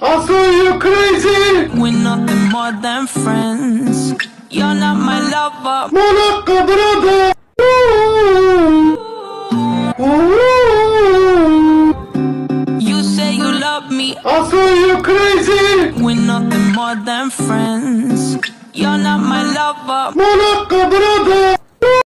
I saw you crazy. We're nothing more than friends. You're not my lover. ملقب brother. You say you love me. I saw you crazy. We're nothing more than friends. You're not my lover. ملقب brother.